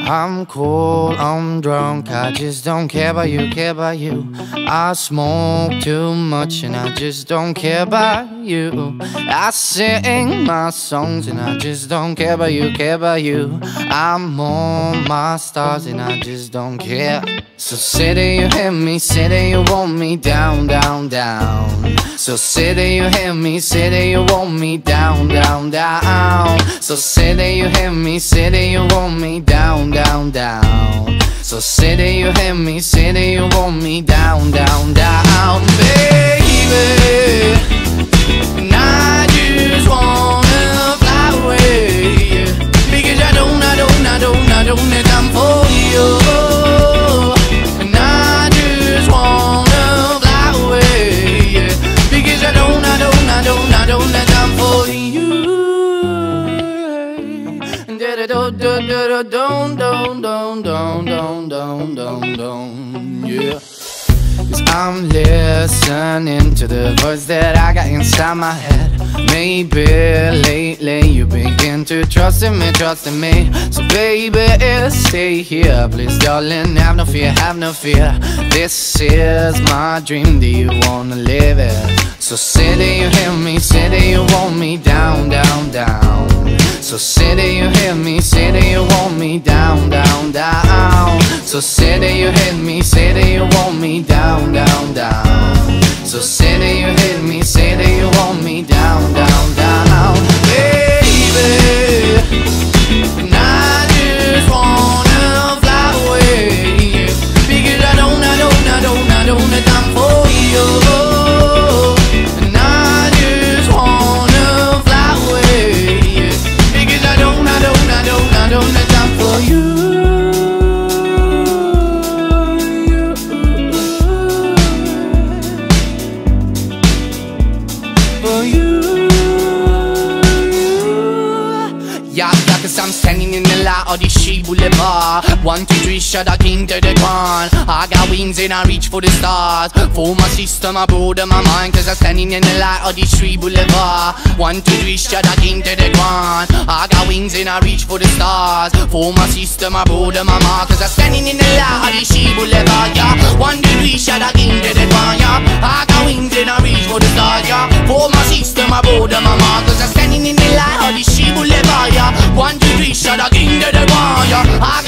I'm cold, I'm drunk, I just don't care about you, care about you. I smoke too much and I just don't care about you. I sing my songs and I just don't care about you, care about you. I'm on my stars and I just don't care. So say that you hit me, say that you want me down, down, down. So say that you hit me, say that you want me down, down, down. So say that you hit me, say that you want me down, down, down. So say that you hit me, say that you want me down, down, down. Baby, and I just wanna fly away, because I don't have time for you. And I just wanna fly away, because I don't have time for you. Yeah. 'Cause I'm listening to the voice that I got inside my head. Maybe lately you begin to trust in me. So baby, stay here, please darling, have no fear, have no fear. This is my dream, do you wanna live it? So say that you hear me, say that you want me down, down, down. So say that you hear me, say that you want me down, down, down. So say that you hit me, say that you want me down, down, down. So say that you hit me, say that you want me down, down, down. Baby, and I just wanna fly away, because I don't have time for you. And I just wanna fly away, because I don't have time for you. Yeah, cause I'm standing in the light of the She Boulevard. 1, 2, 3, shot a king to the ground. I got wings and I reach for the stars. For my system, I broaden my mind, cause I'm standing in the light of the She Boulevard. 1, 2, 3, shot a king to the ground. I got wings and I reach for the stars. For my system, I broaden my mind, cause I'm standing in the light of the She Boulevard. Yeah, 1, 2, 3, shot a king to the ground. Yeah, I got wings and I reach for the stars. Yeah, for my system, I broaden my mind, cause I'm standing in the light of the She Boulevard. Yeah, 1, 2, 3, shot a king to the ground. Yeah,